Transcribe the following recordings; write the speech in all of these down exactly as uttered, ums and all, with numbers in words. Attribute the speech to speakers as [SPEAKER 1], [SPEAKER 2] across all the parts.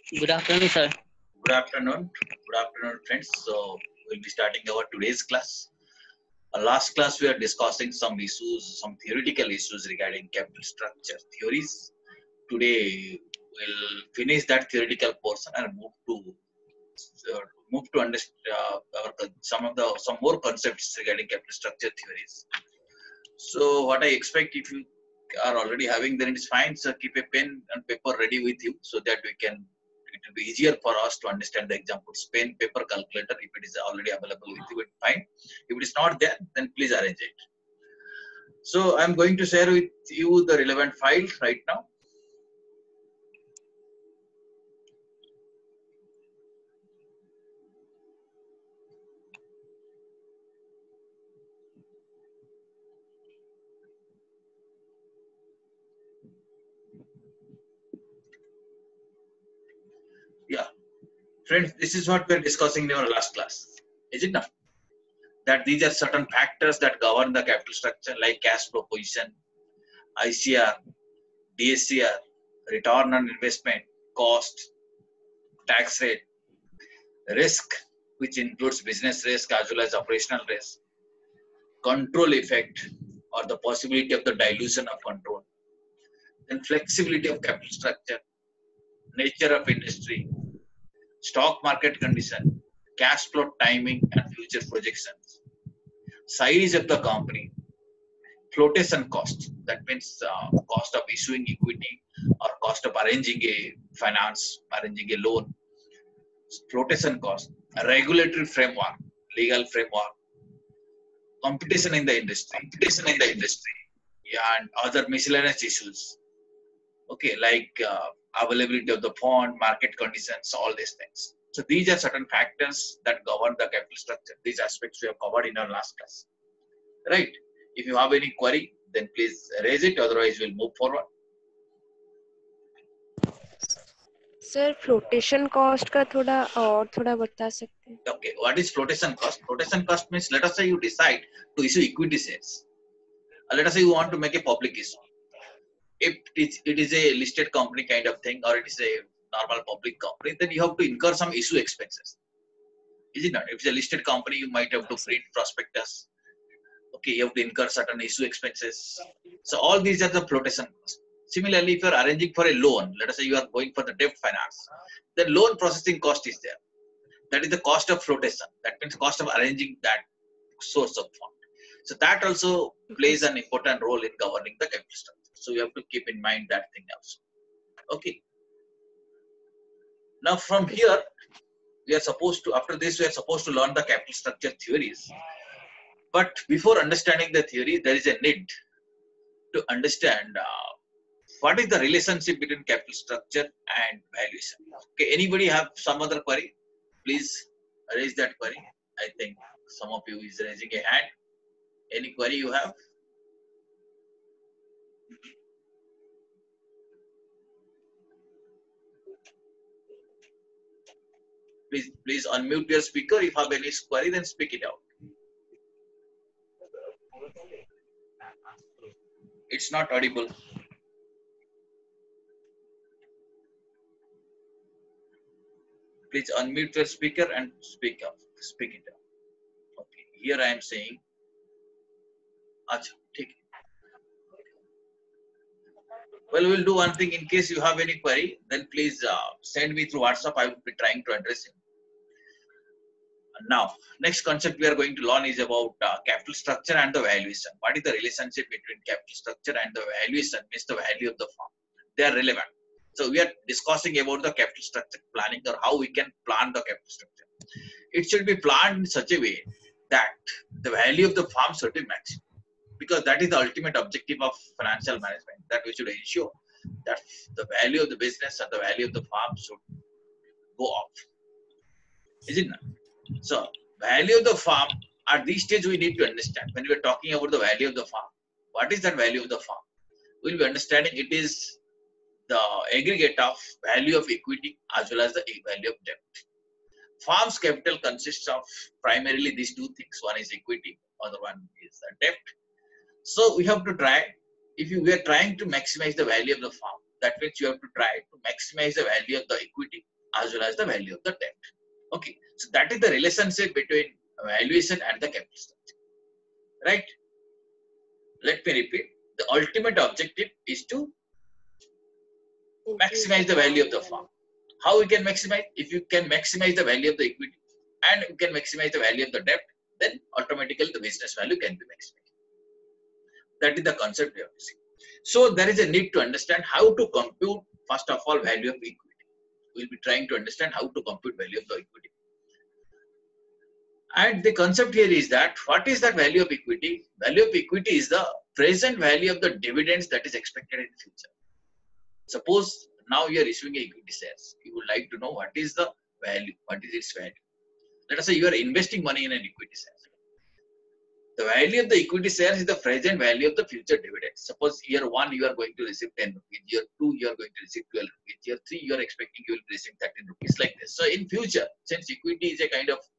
[SPEAKER 1] Good afternoon, sir.
[SPEAKER 2] Good afternoon. Good afternoon, friends. So we'll be starting our today's class. Uh, last class we are discussing some issues, some theoretical issues regarding capital structure theories. Today we'll finish that theoretical portion and move to uh, move to understand uh, our, some of the some more concepts regarding capital structure theories. So what I expect, if you are already having, then it's fine. So keep a pen and paper ready with you so that we can. It will be easier for us to understand the examples. Pen, paper, calculator. If it is already available with you, it's fine. If it is not there, then please arrange it. So I'm going to share with you the relevant file right now. Yeah, friends, this is what we're discussing in our last class. Is it not? That these are certain factors that govern the capital structure, like cash flow position, I C R, D S C R, return on investment, cost, tax rate, risk, which includes business risk as well as operational risk, control effect or the possibility of the dilution of control, then flexibility of capital structure, nature of industry, stock market condition, cash flow timing and future projections, size of the company, flotation cost, that means uh, cost of issuing equity or cost of arranging a finance, arranging a loan, flotation cost, regulatory framework, legal framework, competition in the industry,
[SPEAKER 1] Competition in the industry.
[SPEAKER 2] and other miscellaneous issues. Okay, like uh, availability of the fund, market conditions, all these things. So these are certain factors that govern the capital structure. These aspects we have covered in our last class. Right? If you have any query, then please raise it. Otherwise, we'll move forward.
[SPEAKER 3] Sir flotation cost का थोड़ा और थोड़ा बता सकते हैं?
[SPEAKER 2] Okay, what is flotation cost? Flotation cost means, let us say you decide to issue equity shares. Uh, let us say you want to make a public issue. If it is, it is a listed company kind of thing, or it is a normal public company, then you have to incur some issue expenses. Is it not? If it's a listed company, you might have to print prospectus. Okay, you have to incur certain issue expenses. So all these are the flotation costs. Similarly, if you are arranging for a loan, let us say you are going for the debt finance, the loan processing cost is there. That is the cost of flotation. That means cost of arranging that source of fund. So that also plays an important role in governing the capital structure. So you have to keep in mind that thing also. Okay. Now from here, we are supposed to, after this, we are supposed to learn the capital structure theories. But before understanding the theory, there is a need to understand uh, what is the relationship between capital structure and valuation. Okay, anybody have some other query? Please raise that query. I think some of you is raising a hand. Any query you have? Please, please unmute your speaker. If you have any query, then speak it out. It's not audible. Please unmute your speaker and speak up. Speak it out. Okay. Here I am saying. Achha, take it. Well, we'll do one thing. In case you have any query, then please uh, send me through WhatsApp. I will be trying to address it. Now, next concept we are going to learn is about uh, capital structure and the valuation. What is the relationship between capital structure and the valuation? Means the value of the firm. They are relevant. So we are discussing about the capital structure planning, or how we can plan the capital structure. It should be planned in such a way that the value of the firm should be maximum, because that is the ultimate objective of financial management, that we should ensure that the value of the business and the value of the firm should go up. Is it not? So, value of the firm, at this stage we need to understand, when we are talking about the value of the firm, what is that value of the firm? We will be understanding it is the aggregate of value of equity as well as the value of debt. Firm's capital consists of primarily these two things. One is equity, other one is the debt. So we have to try, if you, we are trying to maximize the value of the firm, that means you have to try to maximize the value of the equity as well as the value of the debt. Okay, so that is the relationship between valuation and the capital structure, right? Let me repeat. The ultimate objective is to maximize the value of the firm. How we can maximize? If you can maximize the value of the equity and you can maximize the value of the debt, then automatically the business value can be maximized. That is the concept we have to see. So there is a need to understand how to compute, first of all, value of equity. We'll be trying to understand how to compute value of the equity. And the concept here is that what is that value of equity? Value of equity is the present value of the dividends that is expected in the future. Suppose now you are issuing equity shares. You would like to know what is the value, what is its value. Let us say you are investing money in an equity share. The value of the equity shares is the present value of the future dividends. Suppose year one you are going to receive ten rupees, year two you are going to receive twelve rupees, year three you are expecting you will receive thirteen rupees, like this. So in future, since equity is a kind of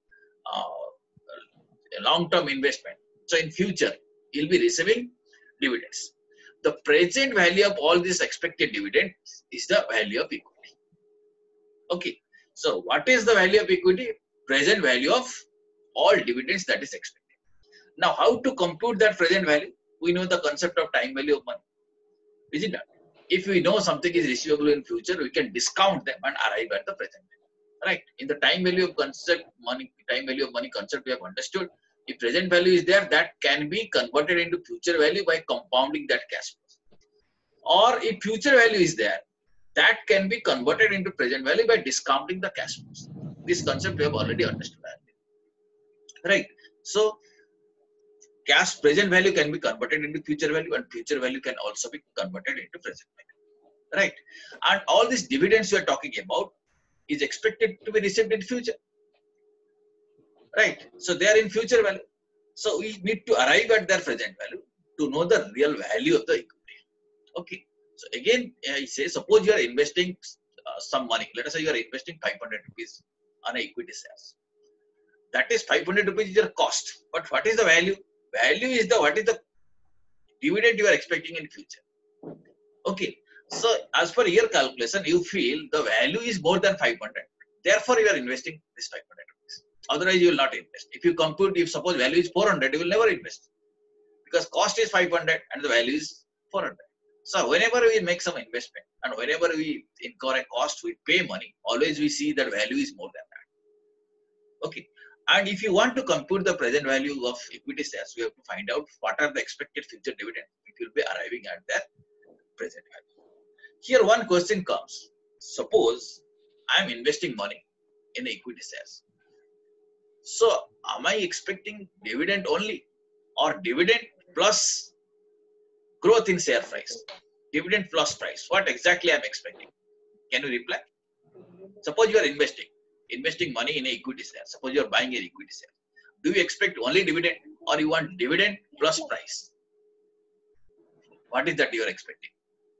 [SPEAKER 2] uh, a long-term investment, so in future you'll be receiving dividends. The present value of all these expected dividends is the value of equity. Okay, so what is the value of equity? Present value of all dividends that is expected. Now, how to compute that present value? We know the concept of time value of money. Is it not? If we know something is receivable in future, we can discount them and arrive at the present value. Right? In the time value of concept, money, time value of money concept, we have understood. If present value is there, that can be converted into future value by compounding that cash flow. Or if future value is there, that can be converted into present value by discounting the cash flows. This concept we have already understood. Right? So, cash present value can be converted into future value and future value can also be converted into present value. Right? And all these dividends we are talking about is expected to be received in future. Right? So they are in future value. So we need to arrive at their present value to know the real value of the equity. Okay. So again, I say, suppose you are investing uh, some money. Let us say you are investing five hundred rupees on an equity shares. That is five hundred rupees is your cost. But what is the value? Value is the what is the dividend you are expecting in future. Okay. So as per your calculation, you feel the value is more than five hundred. Therefore, you are investing this five hundred rupees. Otherwise, you will not invest. If you compute, if suppose value is four hundred, you will never invest. Because cost is five hundred and the value is four hundred. So whenever we make some investment and whenever we incur a cost, we pay money, always we see that value is more than that. Okay. And if you want to compute the present value of equity shares, we have to find out what are the expected future dividends. It will be arriving at their present value. Here one question comes. Suppose I am investing money in equity shares. So am I expecting dividend only or dividend plus growth in share price? Dividend plus price. What exactly I am expecting? Can you reply? Suppose you are investing. Investing money in a equity share. Suppose you are buying an equity share. Do you expect only dividend or you want dividend plus price? What is that you are expecting?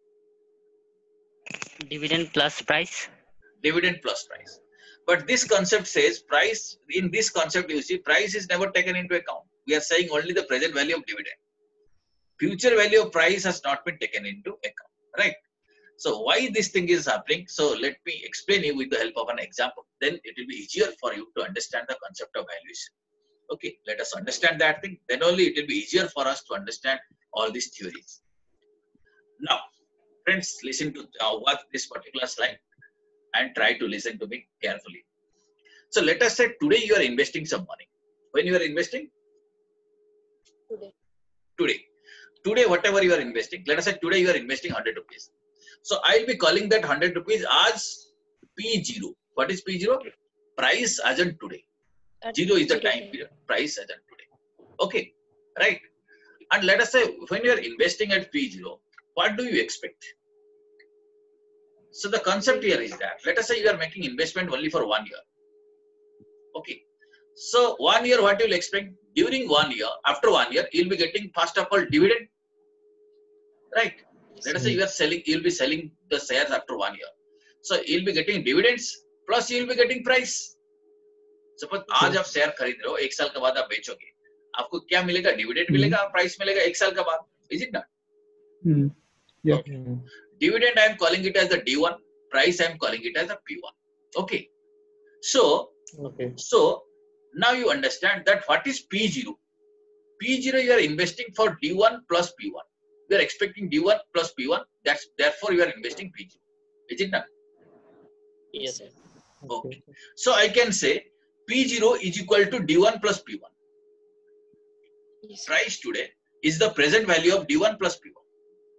[SPEAKER 1] Dividend plus price.
[SPEAKER 2] Dividend plus price. But this concept says price, in this concept you see price is never taken into account. We are saying only the present value of dividend. Future value of price has not been taken into account. Right? So why this thing is happening? So let me explain you with the help of an example. Then it will be easier for you to understand the concept of valuation. Okay, let us understand that thing. Then only it will be easier for us to understand all these theories. Now, friends, listen to uh, watch this particular slide and try to listen to me carefully. So let us say today you are investing some money. When you are investing?
[SPEAKER 3] Today.
[SPEAKER 2] Today. Today, whatever you are investing, let us say today you are investing one hundred rupees. So I will be calling that one hundred rupees as P zero. What is P zero? Price as in today.
[SPEAKER 3] At
[SPEAKER 2] Zero is the
[SPEAKER 3] zero
[SPEAKER 2] time
[SPEAKER 3] time.
[SPEAKER 2] period. Price as in today. Okay, right. And let us say when you are investing at P zero, what do you expect? So the concept here is that let us say you are making investment only for one year. Okay. So one year, what you will expect? During one year, after one year, you will be getting first of all dividend. Right. Let us say you are selling, you will be selling the shares after one year. So you will be getting dividends plus you will be getting price. Suppose आज आप share खरीद रहे हो, एक साल के बाद आप बेचोगे, आपको क्या मिलेगा? डिविडेंड मिलेगा, प्राइस मिलेगा एक साल के बाद. Is it not?
[SPEAKER 4] Hmm. Yeah.
[SPEAKER 2] Okay. Dividend I am calling it as the D one, price I am calling it as the P one. Okay. So,
[SPEAKER 4] Okay.
[SPEAKER 2] so now you understand that what is P zero. P zero you are investing for D one plus P one. You are expecting D one plus P one. That's therefore you are investing P zero. Is it not?
[SPEAKER 1] Yes, sir.
[SPEAKER 2] Okay. So I can say P zero is equal to D one plus P one.
[SPEAKER 3] Yes, sir.
[SPEAKER 2] Price today is the present value of D one plus P one.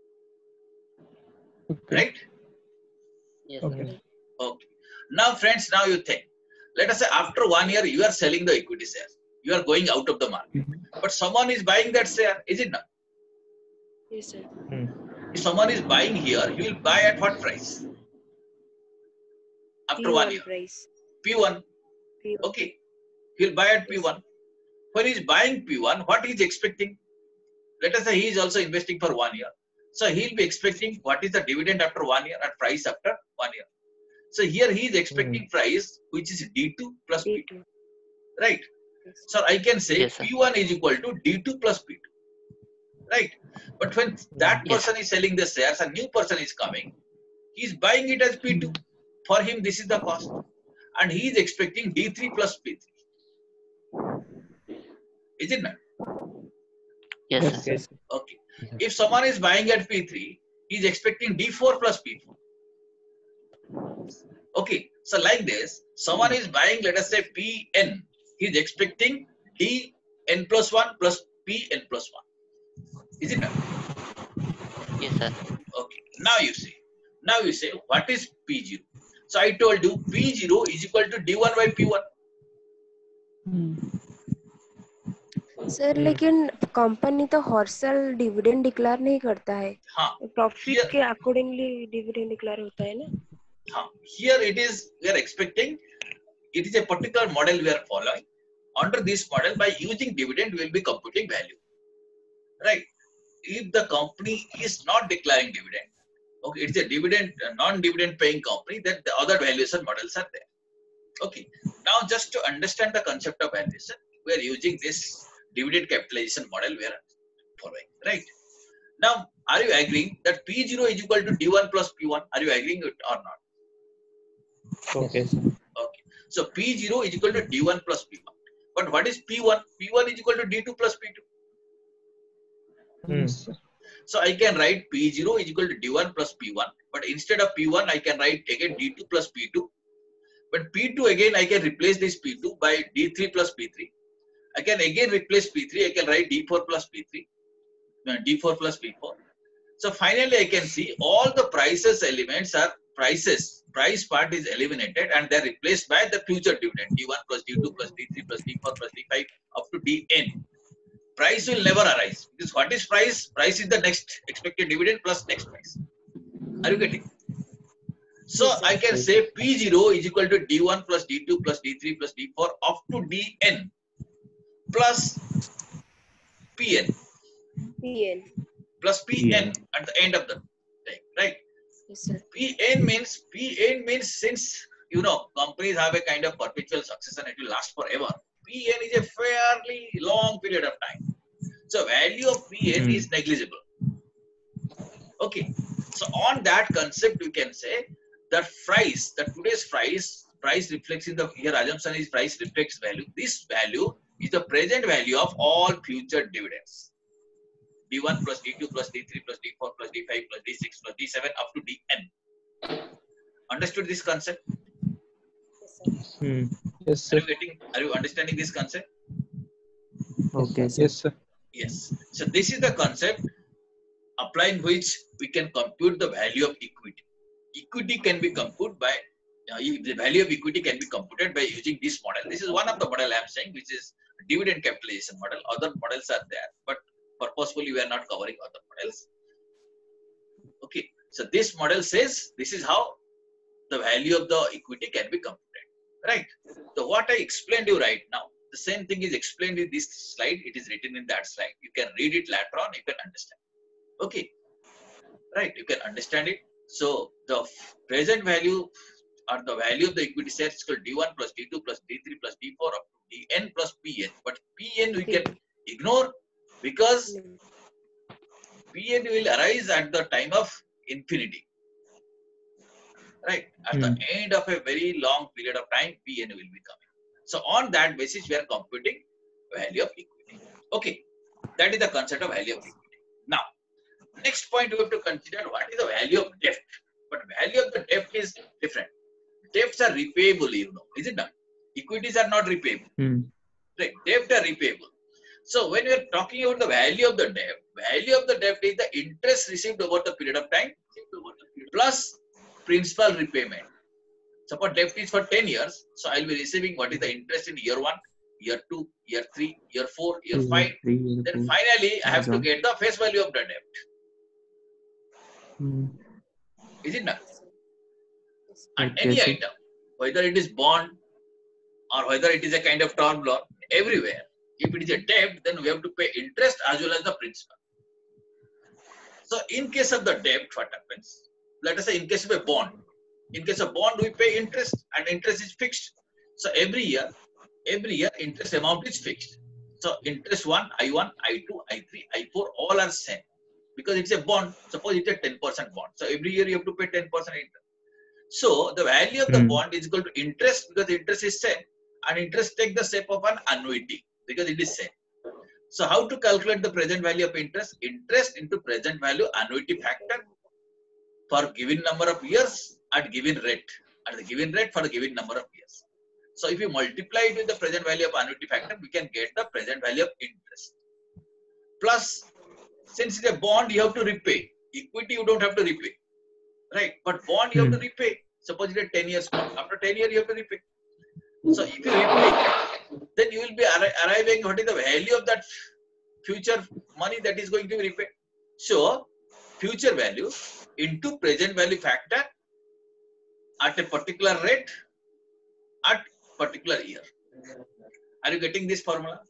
[SPEAKER 4] Okay.
[SPEAKER 2] Right?
[SPEAKER 1] Yes,
[SPEAKER 4] Okay.
[SPEAKER 1] sir.
[SPEAKER 2] Okay. Now, friends, now you think. Let us say after one year you are selling the equity shares. You are going out of the market.
[SPEAKER 4] Mhm.
[SPEAKER 2] But someone is buying that share. Is it not?
[SPEAKER 3] Yes, sir.
[SPEAKER 4] Hmm.
[SPEAKER 2] If someone is buying here, he will buy at what price? After one
[SPEAKER 3] P one
[SPEAKER 2] year.
[SPEAKER 3] price.
[SPEAKER 2] P one.
[SPEAKER 3] P one.
[SPEAKER 2] Okay. He will buy at
[SPEAKER 3] Yes,
[SPEAKER 2] P one. When he is buying P one, what he is expecting? Let us say he is also investing for one year. So he will be expecting what is the dividend after one year and price after one year. So here he is expecting
[SPEAKER 4] Hmm.
[SPEAKER 2] price which is D two plus P two.
[SPEAKER 3] D two.
[SPEAKER 2] Right.
[SPEAKER 3] Yes,
[SPEAKER 2] So I can say
[SPEAKER 1] Yes, sir.
[SPEAKER 2] P one is equal to D two plus P two. Right. But when that
[SPEAKER 1] Yes.
[SPEAKER 2] person is selling the shares, a new person is coming, he is buying it as P two. For him, this is the cost. And he is expecting D three plus P three. Is it not?
[SPEAKER 1] Yes,
[SPEAKER 4] Yes.
[SPEAKER 1] sir.
[SPEAKER 4] Yes.
[SPEAKER 2] Okay. If someone is buying at P three, he is expecting D four plus P four. Okay. So like this, someone is buying, let us say P N. He is expecting D N plus one plus P N plus one. Is it not?
[SPEAKER 1] Yes, sir.
[SPEAKER 2] Okay. Now you see. Now you say, what is P zero? So I told you P zero is equal to D one by P one.
[SPEAKER 3] Sir
[SPEAKER 4] Hmm.
[SPEAKER 3] लेकिन company तो हर साल dividend declare नहीं करता है
[SPEAKER 2] हाँ.
[SPEAKER 3] Profit
[SPEAKER 2] Here,
[SPEAKER 3] के accordingly dividend declare होता है ना
[SPEAKER 2] हाँ. Here it is, we are expecting, it is a particular model we are following. Under this model, by using dividend, we will be computing value. Right? If the company is not declaring dividend, okay, it's a dividend, a non-dividend paying company, then the other valuation models are there. Okay. Now, just to understand the concept of valuation, we are using this dividend capitalization model we are following. Right? Now, are you agreeing that P zero is equal to D one plus P one? Are you agreeing it or not?
[SPEAKER 4] Okay. Sir.
[SPEAKER 2] Okay. So P zero is equal to D one plus P one. But what is P one? P one is equal to D two plus P two.
[SPEAKER 4] Hmm.
[SPEAKER 2] So I can write P zero is equal to D one plus P one. But instead of P one, I can write again D two plus P two. But P two again, I can replace this P two by D three plus P three. I can again replace P three. I can write D four plus P three. No, D four plus P four. So finally, I can see all the prices elements are prices. Price part is eliminated and they're replaced by the future dividend D one plus D two plus D three plus D four plus D five up to D N. Price will never arise because what is price? Price is the next expected dividend plus next price. Are you getting? So
[SPEAKER 3] Yes, sir.
[SPEAKER 2] I can say P zero is equal to D one plus D two plus D three plus D four up to D N plus P N
[SPEAKER 3] P N.
[SPEAKER 2] plus P N at the end of the thing, right?
[SPEAKER 3] Yes, sir.
[SPEAKER 2] P N means P N means since you know companies have a kind of perpetual success and it will last forever. P N is a fairly long period of time. So value of P N
[SPEAKER 4] Hmm.
[SPEAKER 2] is negligible. Okay. So on that concept, we can say that price, that today's price, price reflects in the here assumption is price reflects value. This value is the present value of all future dividends. D one plus D two plus D three plus D four plus D five plus D six plus D seven up to D N. Understood this concept?
[SPEAKER 3] Yes, sir.
[SPEAKER 4] Hmm. Yes,
[SPEAKER 2] Are
[SPEAKER 4] sir.
[SPEAKER 2] you getting? Are you understanding this concept?
[SPEAKER 4] Okay. Yes, sir.
[SPEAKER 2] Yes. So this is the concept applying which we can compute the value of equity. Equity can be computed by uh, the value of equity can be computed by using this model. This is one of the model I am saying, which is dividend capitalization model. Other models are there, but purposefully we are not covering other models. Okay. So this model says this is how the value of the equity can be computed. Right. So what I explained you right now, the same thing is explained in this slide. It is written in that slide. You can read it later on. You can understand. Okay. Right. You can understand it. So the present value or the value of the equity shares is called D one plus D two plus D three plus D four up to D N plus P N. But P N we can ignore because
[SPEAKER 3] No.
[SPEAKER 2] P N will arise at the time of infinity. right? At
[SPEAKER 4] Hmm.
[SPEAKER 2] the end of a very long period of time, P N will be coming. So on that basis, we are computing value of equity. Okay, that is the concept of value of equity. Now, next point we have to consider what is the value of debt. But value of the debt is different. Debts are repayable, you know, is it not? Equities are not repayable.
[SPEAKER 4] Hmm.
[SPEAKER 2] Right? Debt are repayable. So when we are talking about the value of the debt, value of the debt is the interest received over the period of time plus principal repayment. Suppose debt is for ten years, so I will be receiving what is the interest in year one, year two, year three, year four, year
[SPEAKER 4] Year
[SPEAKER 2] five.
[SPEAKER 4] three, year
[SPEAKER 2] Then
[SPEAKER 4] four.
[SPEAKER 2] finally, I have to
[SPEAKER 4] Exam.
[SPEAKER 2] get the face value of the debt.
[SPEAKER 4] Hmm.
[SPEAKER 2] Is it not? And
[SPEAKER 4] Okay,
[SPEAKER 2] any
[SPEAKER 4] sir.
[SPEAKER 2] item, whether it is bond or whether it is a kind of term loan, everywhere, if it is a debt, then we have to pay interest as well as the principal. So in case of the debt, what happens? Let us say in case of a bond, in case of bond, we pay interest and interest is fixed. So every year, every year interest amount is fixed. So interest one, I one, I two, I three, I four, all are same. Because it's a bond, suppose it's a ten percent bond. So every year you have to pay ten percent interest. So the value of the
[SPEAKER 4] Hmm.
[SPEAKER 2] bond is equal to interest because the interest is same. And interest take the shape of an annuity because it is same. So how to calculate the present value of interest? Interest into present value annuity factor for given number of years at given rate. At the given rate for the given number of years. So if you multiply it with the present value of annuity factor, we can get the present value of interest. Plus, since it's a bond, you have to repay. Equity, you don't have to repay. Right? But bond, you have to
[SPEAKER 4] Hmm.
[SPEAKER 2] repay. Suppose it's a ten years bond. After ten years, you have to repay. So if you repay, then you will be arri arriving what is the value of that future money that is going to be repaid. So, future value into present value factor at a particular rate at particular year. Are you getting this formula?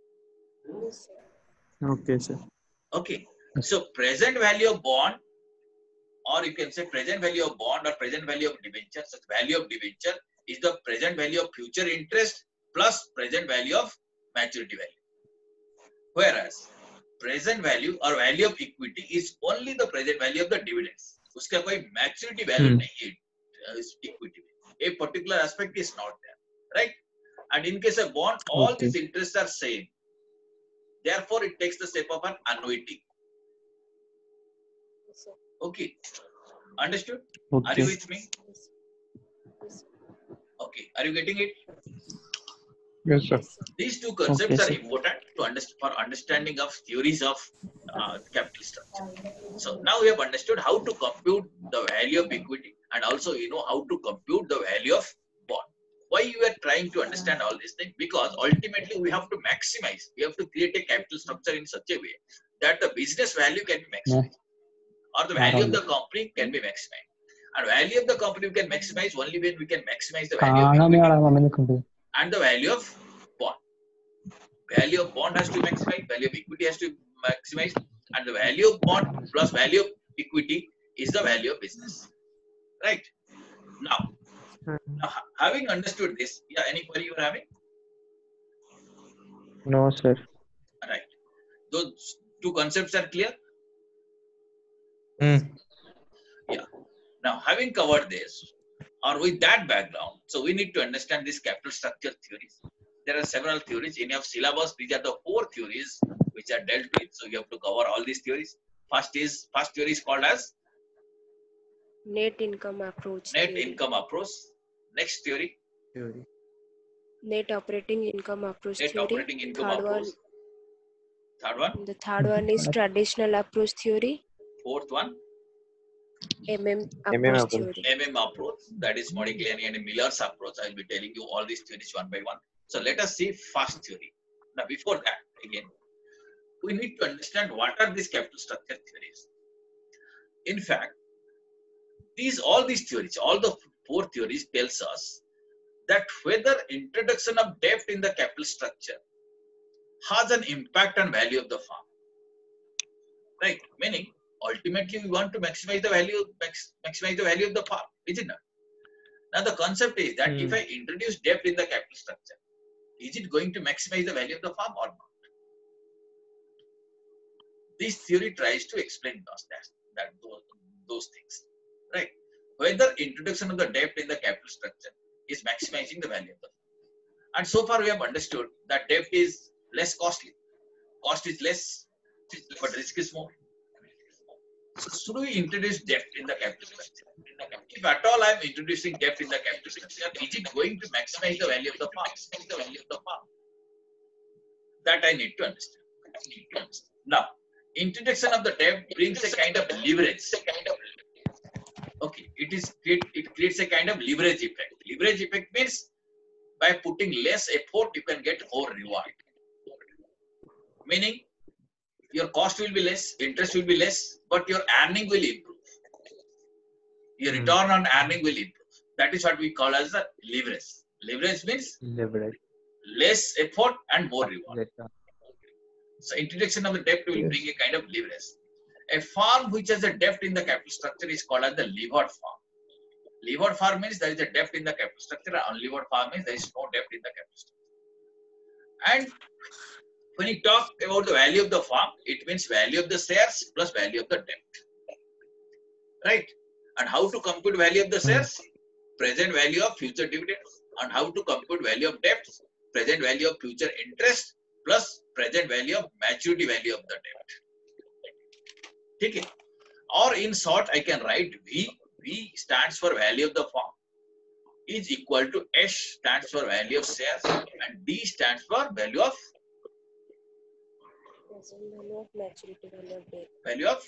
[SPEAKER 4] Okay, sir.
[SPEAKER 2] Okay. So, present value of bond, or you can say present value of bond or present value of debenture. So, value of debenture is the present value of future interest plus present value of maturity value. Whereas, present value or value of equity is only the present value of the dividends. उसका कोई maturity value
[SPEAKER 4] Hmm.
[SPEAKER 2] नहीं है इस equity में. A particular aspect is not there, right? And in case of bond, all
[SPEAKER 4] Okay.
[SPEAKER 2] these interests are same. Therefore, it takes the shape of an annuity. Okay, understood? Are you
[SPEAKER 4] Okay.
[SPEAKER 2] with me? Okay, are you getting it?
[SPEAKER 4] Yes, sir.
[SPEAKER 2] These two concepts
[SPEAKER 4] Okay,
[SPEAKER 2] are
[SPEAKER 4] sir.
[SPEAKER 2] important to understand for understanding of theories of uh, capital structure. So now we have understood how to compute the value of equity and also you know how to compute the value of bond. Why you are trying to understand all these things? Because ultimately we have to maximize, we have to create a capital structure in such a way that the business value can be maximized or the value of the company can be maximized. And value of the company we can maximize only when we can maximize the value of equity and the value of bond. Value of bond has to maximize, value of equity has to maximize, and the value of bond plus value of equity is the value of business. Right? Now, now ha- having understood this, yeah, any query you are having?
[SPEAKER 4] No, sir.
[SPEAKER 2] Right. Those two concepts are clear?
[SPEAKER 4] Hmm.
[SPEAKER 2] Yeah. Now, having covered this, or with that background, so we need to understand this capital structure theories. There are several theories in your syllabus. These are the four theories which are dealt with. So you have to cover all these theories. First is first theory is called as
[SPEAKER 3] Net income approach
[SPEAKER 2] net
[SPEAKER 3] theory.
[SPEAKER 2] income approach. Next theory,
[SPEAKER 4] Theory.
[SPEAKER 3] Net operating income approach
[SPEAKER 2] net
[SPEAKER 3] theory.
[SPEAKER 2] operating income
[SPEAKER 3] Third
[SPEAKER 2] approach.
[SPEAKER 3] one,
[SPEAKER 2] Third one,
[SPEAKER 3] the third one is traditional approach theory.
[SPEAKER 2] fourth one,
[SPEAKER 3] M M
[SPEAKER 4] M M
[SPEAKER 3] approach
[SPEAKER 4] approach.
[SPEAKER 3] theory.
[SPEAKER 2] M M approach. That is Modigliani and Miller's approach. I will be telling you all these theories one by one. So let us see first theory. Now before that, again, we need to understand what are these capital structure theories. In fact, these all these theories, all the four theories tells us that whether introduction of debt in the capital structure has an impact on value of the firm. Right? Meaning, ultimately we want to maximize the value, max, maximize the value of the firm, is it not? Now the concept is that if
[SPEAKER 4] Hmm.
[SPEAKER 2] I introduce debt in the capital structure, is it going to maximize the value of the firm or not? This theory tries to explain those, that, that those, those things. Right? whether introduction of the debt in the capital structure is maximizing the value of the firm. And so far we have understood that debt is less costly. Cost is less, but risk is more. So should we introduce debt in the capital structure? If at all I am introducing debt in the capital structure, is it going to maximize the value of the firm? The value of the firm? That I need to understand. I need to understand. Now, introduction of the debt brings a kind of leverage. Okay, it is it creates a kind of leverage effect. Leverage effect means by putting less effort, you can get more reward. Meaning, your cost will be less, interest will be less, but your earning will improve. Your
[SPEAKER 4] Hmm.
[SPEAKER 2] return on earning will improve. That is what we call as the leverage. Leverage means
[SPEAKER 4] Leverage.
[SPEAKER 2] less effort and more reward.
[SPEAKER 4] Later.
[SPEAKER 2] So introduction of the debt will
[SPEAKER 4] Yes.
[SPEAKER 2] bring a kind of leverage. A firm which has a debt in the capital structure is called as the levered firm. Levered firm means there is a debt in the capital structure. Unlevered firm means there is no debt in the capital structure. And when you talk about the value of the firm, it means value of the shares plus value of the debt. Right? And how to compute value of the shares? Present value of future dividends. And how to compute value of debt? Present value of future interest plus present value of maturity value of the debt. Okay. Or in short, I can write V. V stands for value of the firm is equal to S stands for value of shares and D stands for value of
[SPEAKER 3] Present value of maturity value of debt.
[SPEAKER 2] value of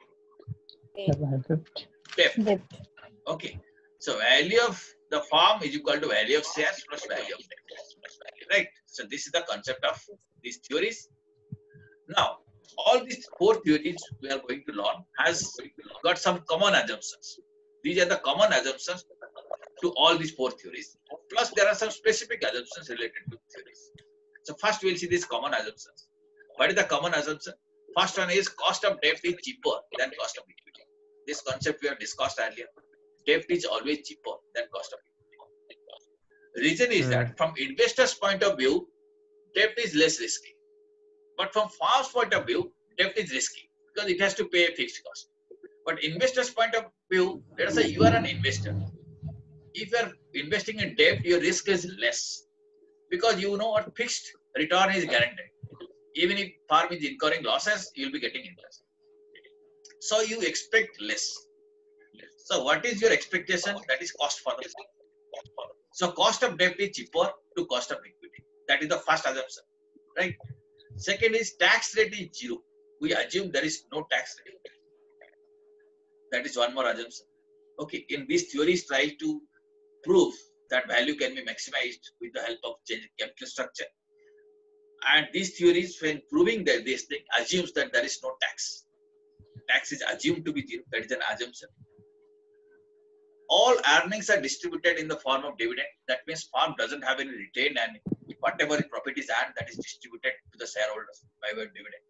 [SPEAKER 2] debt.
[SPEAKER 3] Debt.
[SPEAKER 2] Okay. So value of the firm is equal to value of shares plus value of debt. Right. So this is the concept of these theories. Now, all these four theories we are going to learn has got some common assumptions. These are the common assumptions to all these four theories. Plus, there are some specific assumptions related to theories. So first, we'll see these common assumptions. What is the common assumption? First one is cost of debt is cheaper than cost of equity. This concept we have discussed earlier. Debt is always cheaper than cost of equity. Reason is
[SPEAKER 4] Hmm.
[SPEAKER 2] that from investors' point of view, debt is less risky. But from firm's point of view, debt is risky because it has to pay a fixed cost. But investors' point of view, let us say you are an investor. If you are investing in debt, your risk is less because you know what fixed return is guaranteed. Even if firm is incurring losses, you will be getting interest. So you expect less. So what is your expectation? That is cost for the firm. So cost of debt is cheaper to cost of equity. That is the first assumption, right? Second is tax rate is zero. We assume there is no tax rate. That is one more assumption. Okay, in these theories try to prove that value can be maximized with the help of changing capital structure. And these theories, when proving that this thing, assumes that there is no tax. Tax is assumed to be zero. That is an assumption. All earnings are distributed in the form of dividend. That means firm doesn't have any retained earning. Whatever profit is earned, that is distributed to the shareholders by way of dividend.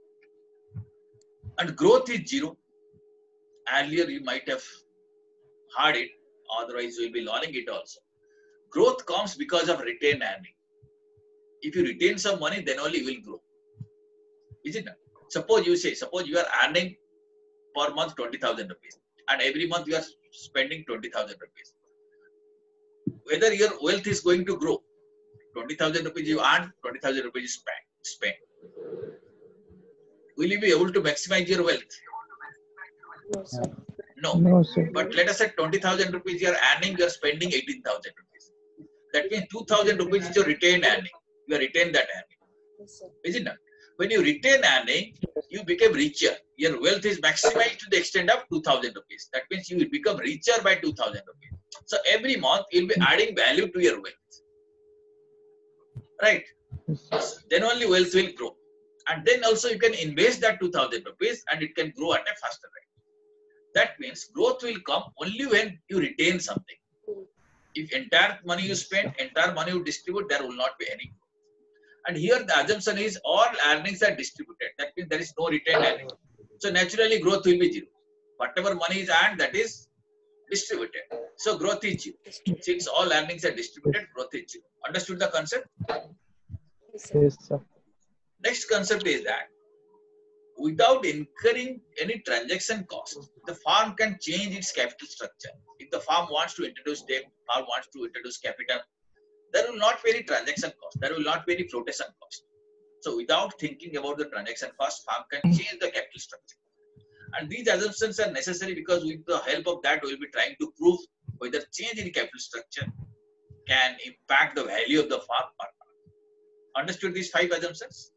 [SPEAKER 2] And growth is zero. Earlier you might have heard it, otherwise you will be learning it also. Growth comes because of retained earning. If you retain some money, then only you will grow. Is it not? Suppose you say, suppose you are earning per month twenty thousand rupees and every month you are spending twenty thousand rupees. Whether your wealth is going to grow, twenty thousand rupees you earn, twenty thousand rupees you spend, spend. Will you be able to maximize your wealth?
[SPEAKER 3] No, sir.
[SPEAKER 2] No.
[SPEAKER 4] No, sir.
[SPEAKER 2] But let us say twenty thousand rupees you are earning, you are spending eighteen thousand rupees. That means two thousand rupees is your retained earning. You retain that earning.
[SPEAKER 3] Yes, sir.
[SPEAKER 2] Is it not? When you retain earning, you become richer. Your wealth is maximized to the extent of two thousand rupees. That means you will become richer by two thousand rupees. So every month you will be adding value to your wealth. Right?
[SPEAKER 4] Yes.
[SPEAKER 2] Then only wealth will grow. And then also you can invest that two thousand rupees and it can grow at a faster rate. That means growth will come only when you retain something. If entire money you spend, entire money you distribute, there will not be any growth. And here the assumption is all earnings are distributed. That means there is no retained earning. So naturally growth will be zero. Whatever money is earned, that is distributed. So growth is zero. Since all earnings are distributed, growth is zero. Understood the concept?
[SPEAKER 3] Yes, sir.
[SPEAKER 4] Yes, sir.
[SPEAKER 2] Next concept is that without incurring any transaction cost, the firm can change its capital structure. If the firm wants to introduce debt, firm wants to introduce capital, there will not be any transaction cost. There will not be any flotation cost. So without thinking about the transaction cost, firm can change the capital structure. And these assumptions are necessary because with the help of that, we will be trying to prove whether change in capital structure can impact the value of the firm or not. Understood these five assumptions?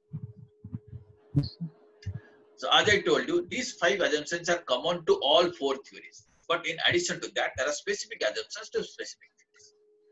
[SPEAKER 2] So as I told you, these five assumptions are common to all four theories. But in addition to that, there are specific assumptions to specific theories.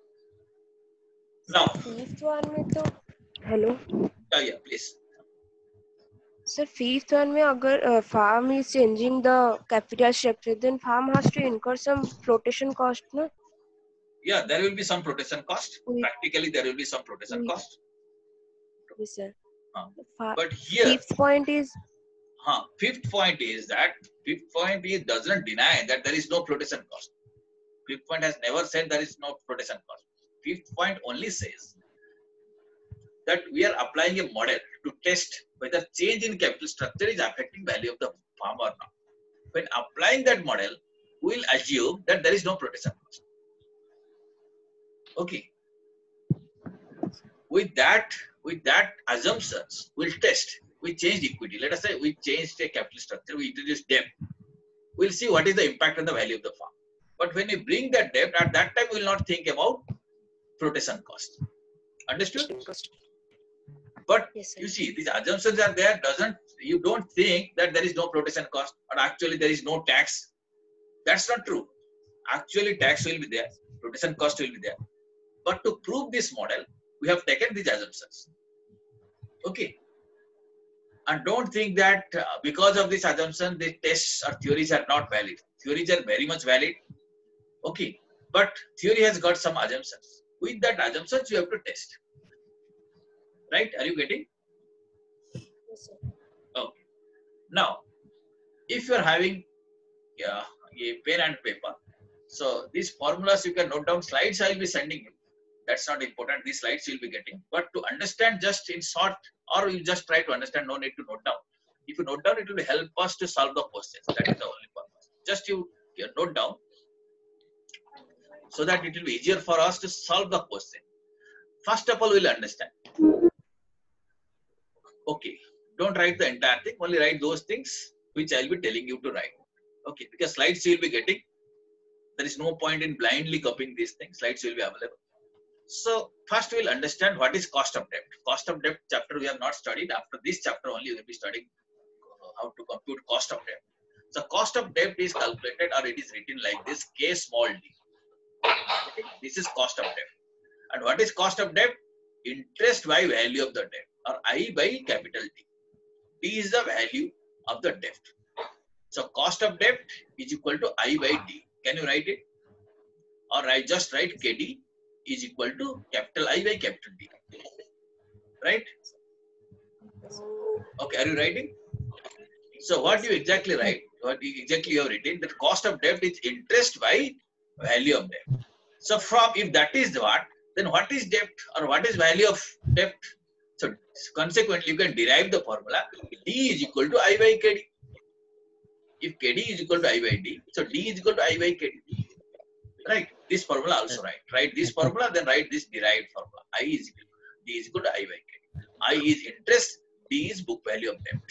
[SPEAKER 2] Now,
[SPEAKER 3] fifth one में तो hello
[SPEAKER 2] uh, yeah, please.
[SPEAKER 3] sir, fifth one में अगर uh, farm is changing the capital structure, then farm has to incur some flotation cost, no?
[SPEAKER 2] Yeah, there will be some flotation cost.
[SPEAKER 3] Oui.
[SPEAKER 2] Practically, there will be some flotation
[SPEAKER 3] Oui.
[SPEAKER 2] cost.
[SPEAKER 3] Yes, sir.
[SPEAKER 2] Uh,
[SPEAKER 3] Fa-
[SPEAKER 2] But here,
[SPEAKER 3] fifth point is
[SPEAKER 2] huh, fifth point is that fifth point is doesn't deny that there is no flotation cost. Fifth point has never said there is no flotation cost. Fifth point only says that we are applying a model to test whether change in capital structure is affecting value of the firm or not. When applying that model, we will assume that there is no flotation cost. Okay. With that, with that assumptions, we'll test. We changed equity. Let us say we changed a capital structure. We introduced debt. We'll see what is the impact on the value of the firm. But when we bring that debt, at that time we will not think about flotation cost. Understood? But
[SPEAKER 3] yes, sir.
[SPEAKER 2] you see, these assumptions are there. Doesn't you don't think that there is no flotation cost or actually there is no tax? That's not true. Actually, tax will be there. Flotation cost will be there. But to prove this model, we have taken these assumptions. Okay. And don't think that uh, because of this assumption, the tests or theories are not valid. Theories are very much valid. Okay. But theory has got some assumptions. With that assumptions, you have to test. Right? Are you getting?
[SPEAKER 3] Yes, sir.
[SPEAKER 2] Okay. Now, if you are having uh, a pen and paper, so these formulas you can note down. Slides I will be sending you. That's not important. These slides you will be getting. But to understand just in short, or you just try to understand, no need to note down. If you note down, it will help us to solve the questions. That is the only purpose. Just you, you note down so that it will be easier for us to solve the question. First of all, we'll understand. Okay. Don't write the entire thing. Only write those things which I'll be telling you to write. Okay. Because slides you will be getting. There is no point in blindly copying these things. Slides will be available. So first we'll understand what is cost of debt. Cost of debt chapter we have not studied. After this chapter only we will be studying how to compute cost of debt. So cost of debt is calculated or it is written like this, K small d. Okay. This is cost of debt. And what is cost of debt? Interest by value of the debt or I by capital D. D is the value of the debt. So cost of debt is equal to I by D. Can you write it? Or I just write K D is equal to capital I by capital D. Right? Okay, are you writing? So what do you exactly write? What exactly you have written? That cost of debt is interest by value of debt. So from if that is what, then what is debt or what is value of debt? So consequently you can derive the formula D is equal to I by K D. If K D is equal to I by D, so D is equal to I by K D. Right? This formula also write. Write this formula, then write this derived formula. I is equal to D is equal to I by K D. I is interest, D is book value of debt.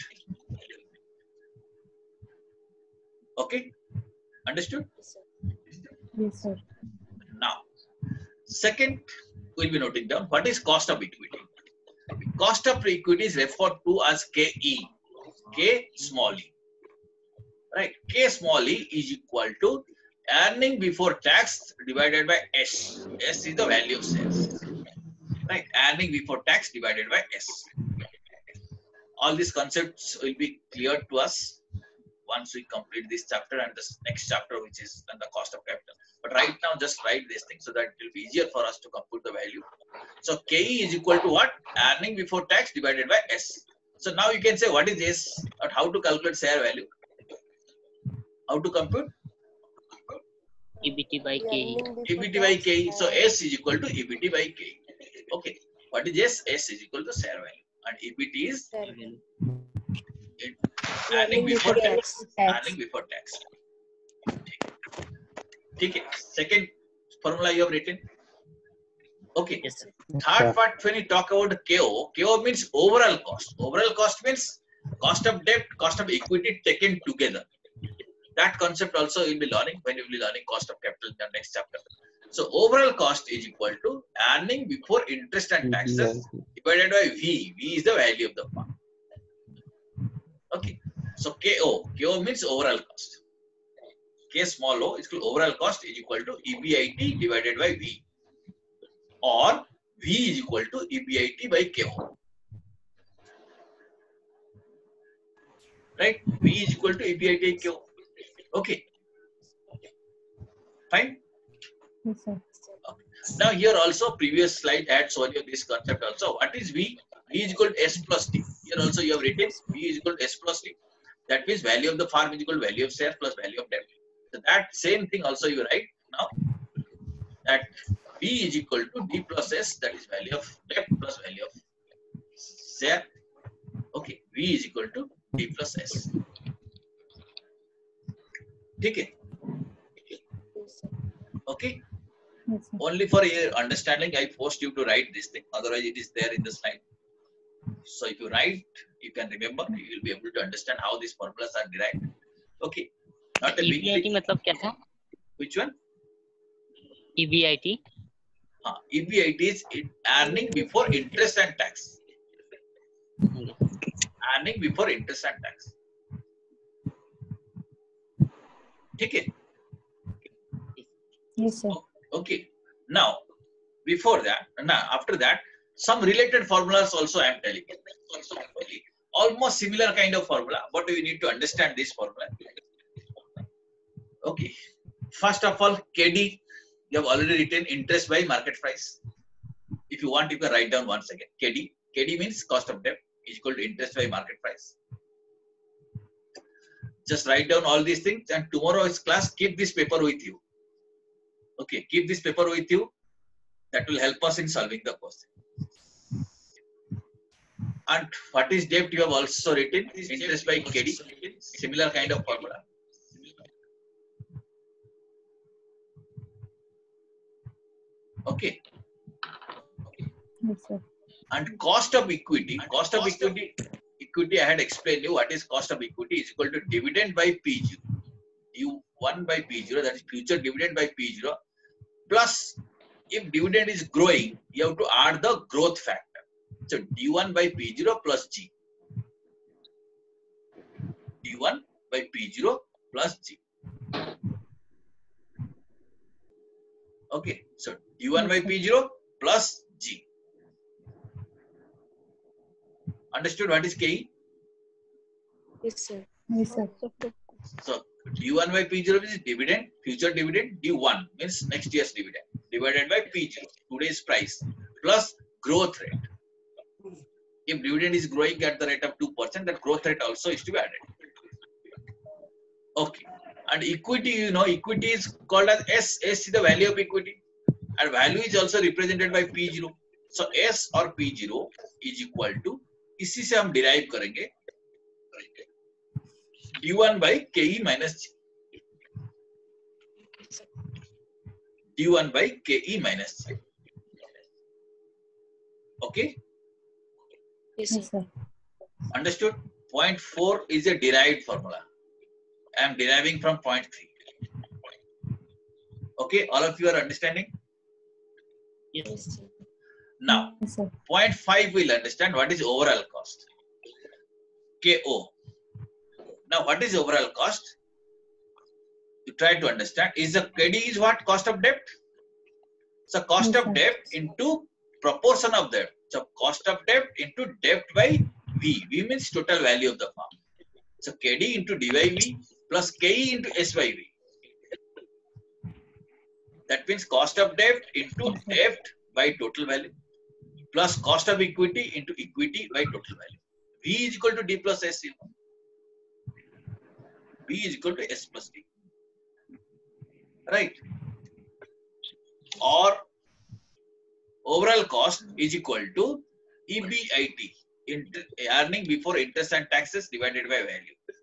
[SPEAKER 2] Okay? Understood?
[SPEAKER 3] Yes, sir.
[SPEAKER 5] Yes, sir.
[SPEAKER 2] Now, second, we'll be noting down what is cost of equity. Cost of equity is referred to as K E. K small e. Right? K small e is equal to earning before tax divided by S. S is the value of sales. Right? Earning before tax divided by S. All these concepts will be clear to us once we complete this chapter and this next chapter, which is on the cost of capital. But right now, just write these things so that it will be easier for us to compute the value. So K E is equal to what? Earning before tax divided by S. So now you can say what is S and how to calculate share value. How to compute?
[SPEAKER 1] E B T by K E.
[SPEAKER 2] E B T by K E. So S is equal to E B T by K E. Okay. What is S? S is equal to share value. And E B T is earning before tax.
[SPEAKER 5] tax.
[SPEAKER 2] Earning before tax. ठीक है. Second formula you have written. Okay.
[SPEAKER 1] Yes, sir.
[SPEAKER 2] Third part, when you talk about K O, K O means overall cost. Overall cost means cost of debt, cost of equity taken together. That concept also you'll be learning when you will be learning cost of capital in the next chapter. So overall cost is equal to earning before interest and taxes divided by V. V is the value of the firm. Okay. So K O. K O means overall cost. K small o is equal to overall cost is equal to E B I T divided by V. Or V is equal to E B I T by K O. Right? V is equal to E B I T by K O. Okay. Fine.
[SPEAKER 5] Yes, sir.
[SPEAKER 2] Okay. Now here also previous slide had shown you this concept also. What is V? V is equal to S plus T. Here also you have written V is equal to S plus T. That means value of the farm is equal to value of share plus value of debt. So that same thing also you write now. That V is equal to D plus S, that is value of debt plus value of share. Okay, V is equal to D plus S. Okay. Okay.
[SPEAKER 5] Yes, sir.
[SPEAKER 2] Only for your understanding, I forced you to write this thing. Otherwise, it is there in the slide. So if you write, you can remember. You will be able to understand how these formulas are derived. Okay. Not a
[SPEAKER 1] E
[SPEAKER 2] big
[SPEAKER 1] B I T
[SPEAKER 2] thing.
[SPEAKER 1] मतलब क्या था?
[SPEAKER 2] Which one?
[SPEAKER 1] E B I T.
[SPEAKER 2] Uh, E B I T is earning before interest and tax. Earning before interest and tax. Okay.
[SPEAKER 5] Yes, sir.
[SPEAKER 2] Okay. Now, before that, now after that, some related formulas also I am telling you. Also, almost similar kind of formula, but we need to understand this formula. Okay. First of all, K D, you have already written interest by market price. If you want, you can write down once again. K D. K D means cost of debt is equal to interest by market price. Just write down all these things, and tomorrow's class, keep this paper with you. Okay, keep this paper with you. That will help us in solving the question. And what is debt? You have also written interest by K D. Similar kind of formula. Okay.
[SPEAKER 5] Yes, sir.
[SPEAKER 2] And cost of equity. Cost of equity. Equity. I had explained you what is cost of equity is equal to dividend by P zero. U one by P zero. That is future dividend by P zero. Plus, if dividend is growing, you have to add the growth factor. So D one by P zero plus G. D one by P zero plus G. Okay. So D one by P zero plus G. Understood what is K E?
[SPEAKER 3] Yes, sir.
[SPEAKER 5] Yes, sir.
[SPEAKER 2] So D one by P zero is dividend, future dividend. D one means next year's dividend divided by P zero, today's price, plus growth rate. If dividend is growing at the rate of two percent, that growth rate also is to be added. Okay. And equity, you know, equity is called as S. S is the value of equity. And value is also represented by P zero. So S or P zero is equal to, इसी से हम derive करेंगे D one by K E minus G. D one by K E minus G. Okay?
[SPEAKER 3] Yes,
[SPEAKER 5] Yes,
[SPEAKER 3] sir.
[SPEAKER 5] sir.
[SPEAKER 2] Understood? Point four is a derived formula. I am deriving from point three. Okay? All of you are understanding?
[SPEAKER 3] Yes, sir.
[SPEAKER 2] Now,
[SPEAKER 5] Yes, sir.
[SPEAKER 2] point five will understand what is overall cost. K O. Now, what is overall cost? You try to understand. Is the K D is what? Cost of debt? So, cost
[SPEAKER 5] Yes,
[SPEAKER 2] of
[SPEAKER 5] sir.
[SPEAKER 2] debt into proportion of debt. So, cost of debt into debt by V. V means total value of the firm. So, K D into D by V plus K E into S by V. That means cost of debt into debt by total value plus cost of equity into equity by total value. V is equal to D plus S. You know. V is equal to S plus D. Right? Or overall cost is equal to E B I T, earning before interest and taxes divided by value.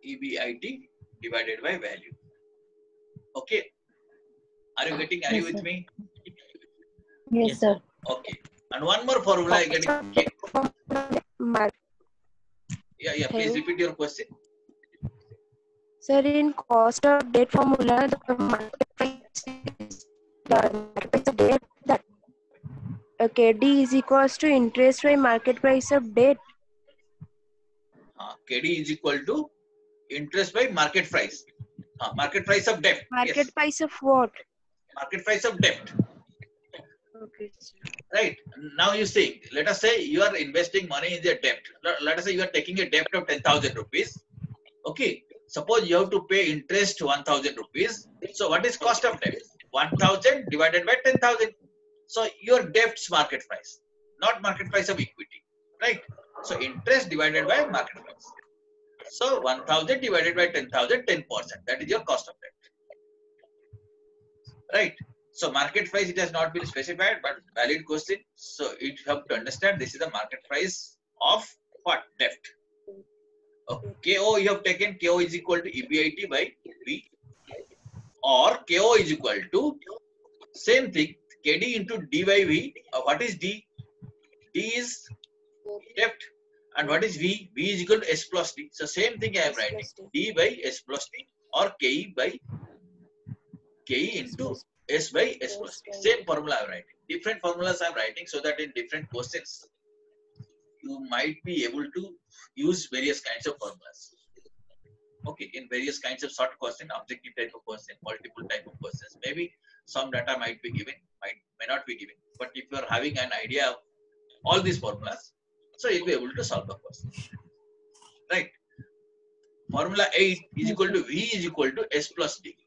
[SPEAKER 2] E B I T divided by value. Okay. Are you getting? Are you
[SPEAKER 5] Yes,
[SPEAKER 2] with
[SPEAKER 5] sir.
[SPEAKER 2] me?
[SPEAKER 5] Yes,
[SPEAKER 1] Yes,
[SPEAKER 5] sir.
[SPEAKER 2] Okay. And one more formula I get. K.
[SPEAKER 3] Mar-
[SPEAKER 2] Yeah, yeah. Please
[SPEAKER 3] Hello.
[SPEAKER 2] repeat your question.
[SPEAKER 3] Sir, in cost of debt formula, the market price is the market price of debt that uh, K D is equals to interest by market price of debt.
[SPEAKER 2] Uh, K D is equal to interest by market price. Uh, market price of debt.
[SPEAKER 3] Market
[SPEAKER 2] Yes.
[SPEAKER 3] price of what?
[SPEAKER 2] Market price of debt.
[SPEAKER 3] Okay, sir.
[SPEAKER 2] Right. Now you see, let us say you are investing money in the debt. Let, let us say you are taking a debt of ten thousand rupees. Okay. Suppose you have to pay interest one thousand rupees. So what is cost of debt? one thousand divided by ten thousand. So your debt's market price, not market price of equity. Right. So interest divided by market price. So one thousand divided by ten thousand, ten percent. That is your cost of debt. Right. So market price, it has not been specified, but valid question. So it have to understand this is the market price of what? Debt. Okay. K O you have taken, K O is equal to E B I T by V, or K O is equal to same thing, K D into D by V. Uh, what is D? D is debt. And what is V? V is equal to S plus D. So same thing I am writing. D by S plus D, or K E by K E into S by S plus D. Same formula I am writing. Different formulas I am writing so that in different questions you might be able to use various kinds of formulas. Okay, in various kinds of short question, objective type of question, multiple type of questions. Maybe some data might be given, might may not be given. But if you are having an idea of all these formulas, so you'll be able to solve the question. Right? Formula eight is equal to V is equal to S plus D.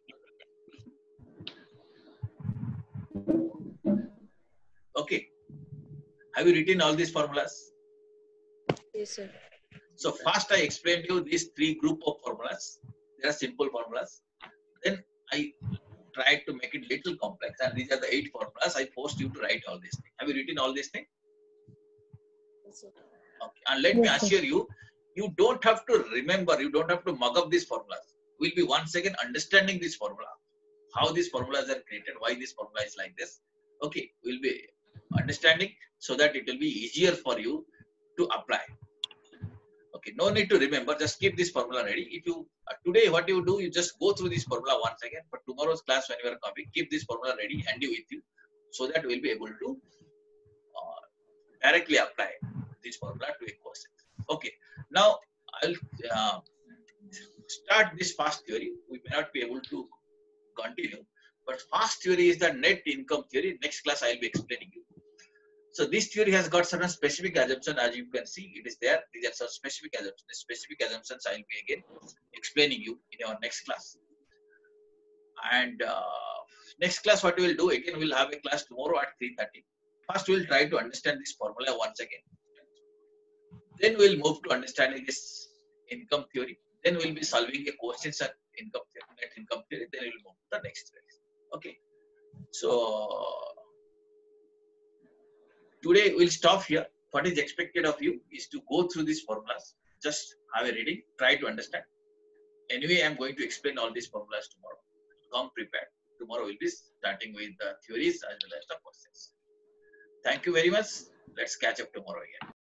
[SPEAKER 2] Okay. Have you written all these formulas?
[SPEAKER 3] Yes, sir.
[SPEAKER 2] So first I explained you these three group of formulas. They are simple formulas. Then I tried to make it little complex, and these are the eight formulas. I forced you to write all these things. Have you written all these things?
[SPEAKER 3] Yes, sir.
[SPEAKER 2] Okay. And let me
[SPEAKER 5] Yes, sir.
[SPEAKER 2] assure you, you don't have to remember, you don't have to mug up these formulas. We'll be once again understanding this formula, how these formulas are created, why this formula is like this. Okay, we'll be understanding so that it will be easier for you to apply. Okay, no need to remember, just keep this formula ready. If you uh, today what you do, you just go through this formula once again. For tomorrow's class, when you are coming, keep this formula ready handy with you, so that we'll be able to uh, directly apply this formula to a question. Okay, now I'll uh, start this fast theory. We may not be able to continue, but fast theory is the net income theory. Next class I'll be explaining you. So this theory has got certain specific assumptions, as you can see, it is there. These are some specific assumptions. The specific assumptions I will be again explaining you in our next class. And uh, next class, what we will do, again, we'll have a class tomorrow at three thirty. First, we'll try to understand this formula once again. Then we'll move to understanding this income theory. Then we'll be solving a questions on income theory, net income theory. Then we'll move to the next theory. Okay. So today we'll stop here. What is expected of you is to go through these formulas. Just have a reading, try to understand. Anyway, I'm going to explain all these formulas tomorrow. Come prepared. Tomorrow we'll be starting with the theories as well as the questions. Thank you very much. Let's catch up tomorrow again.